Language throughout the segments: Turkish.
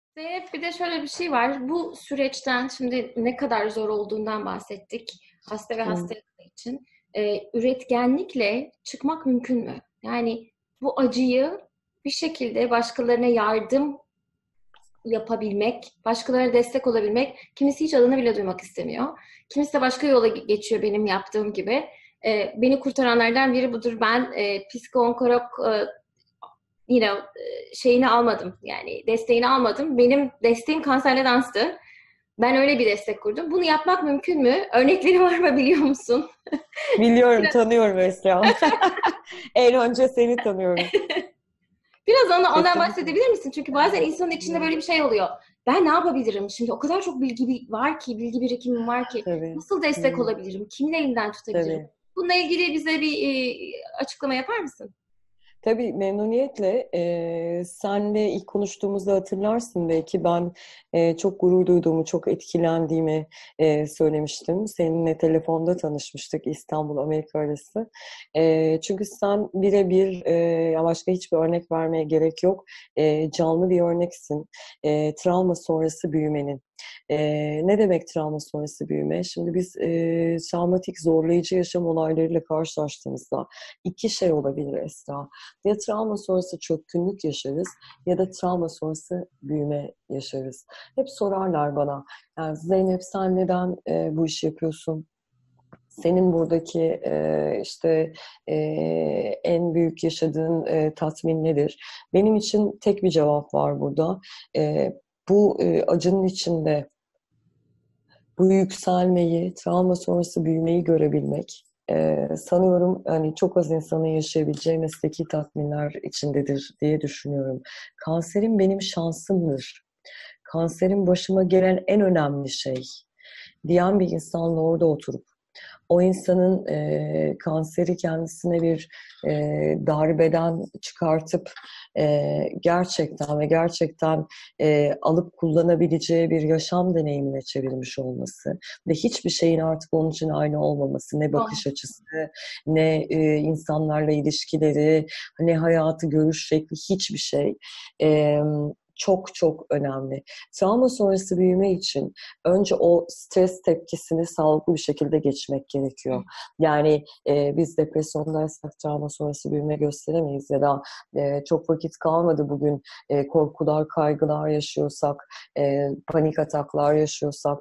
Zeynep, bir de şöyle bir şey var. Bu süreçten şimdi ne kadar zor olduğundan bahsettik. Hasta ve Hı. hastalıklı için. Üretkenlikle çıkmak mümkün mü? Yani bu acıyı bir şekilde başkalarına yardım yapabilmek, başkalarına destek olabilmek. Kimisi hiç adını bile duymak istemiyor. Kimisi de başka yola geçiyor benim yaptığım gibi. Beni kurtaranlardan biri budur. Ben psikoonkolog şeyini almadım. Yani desteğini almadım. Benim desteğim kanserle danstı. Ben öyle bir destek kurdum. Bunu yapmak mümkün mü? Örnekleri var mı, biliyor musun? Biliyorum, Biraz, tanıyorum Esra. En önce seni tanıyorum. biraz ondan Kesinlikle. bahsedebilir misin? Çünkü bazen insanın içinde böyle bir şey oluyor. Ben ne yapabilirim? Şimdi o kadar çok bilgi var ki, bilgi birikimim var ki. Tabii. Nasıl destek Hı, olabilirim? Kimin elinden tutabilirim? tabii. Bununla ilgili bize bir açıklama yapar mısın? Tabii memnuniyetle. Senle ilk konuştuğumuzda hatırlarsın belki ben çok gurur duyduğumu, çok etkilendiğimi söylemiştim. Seninle telefonda tanışmıştık İstanbul-Amerika arası. Çünkü sen birebir, ya başka hiçbir örnek vermeye gerek yok. Canlı bir örneksin. Travma sonrası büyümenin. Ne demek travma sonrası büyüme? Şimdi biz travmatik, zorlayıcı yaşam olaylarıyla karşılaştığımızda iki şey olabilir Esra. Ya travma sonrası çökkünlük yaşarız ya da travma sonrası büyüme yaşarız. Hep sorarlar bana, yani Zeynep sen neden bu işi yapıyorsun? Senin buradaki e, en büyük yaşadığın tatmin nedir? Benim için tek bir cevap var burada. E, Bu acının içinde bu yükselmeyi, travma sonrası büyümeyi görebilmek, sanıyorum hani çok az insanın yaşayabileceği mesleki tatminler içindedir diye düşünüyorum. Kanserim benim şansımdır. Kanserin başıma gelen en önemli şey diyen bir insanla orada oturup o insanın kanseri kendisine bir darbeden çıkartıp gerçekten ve gerçekten alıp kullanabileceği bir yaşam deneyimine çevirmiş olması ve hiçbir şeyin artık onun için aynı olmaması, ne Oh. bakış açısı, ne insanlarla ilişkileri, ne hayatı görüş şekli, hiçbir şey. E, Çok çok önemli. Travma sonrası büyüme için önce o stres tepkisini sağlıklı bir şekilde geçmek gerekiyor. Yani biz depresyondaysak travma sonrası büyüme gösteremeyiz ya da çok vakit kalmadı bugün korkular, kaygılar yaşıyorsak, panik ataklar yaşıyorsak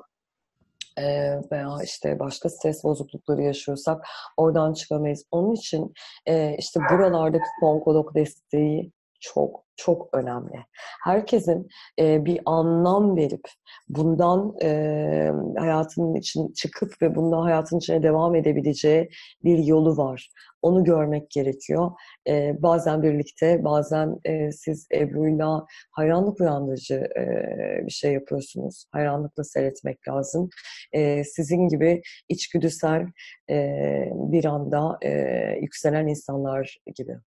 veya işte başka stres bozuklukları yaşıyorsak oradan çıkamayız. Onun için işte buralardaki onkolog desteği çok çok önemli. Herkesin bir anlam verip bundan hayatının için çıkıp ve bundan hayatın içine devam edebileceği bir yolu var. Onu görmek gerekiyor. Bazen birlikte, bazen siz Ebru'yla hayranlık uyandırıcı bir şey yapıyorsunuz. Hayranlıkla seyretmek lazım. Sizin gibi içgüdüsel bir anda yükselen insanlar gibi.